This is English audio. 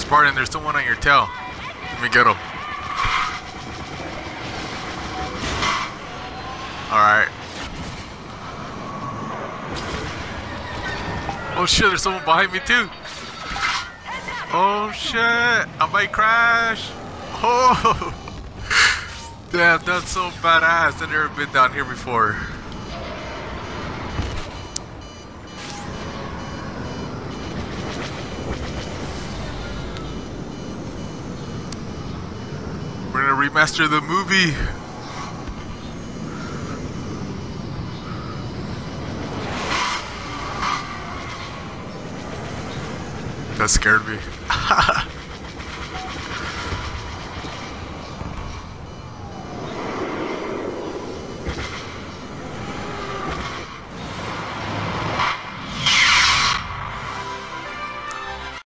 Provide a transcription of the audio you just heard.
Spartan, there's someone on your tail. Let me get him. Alright. Oh shit, there's someone behind me too. Oh shit, I might crash. Oh, damn, that's so badass. I've never been down here before. We're gonna remaster the movie. That scared me.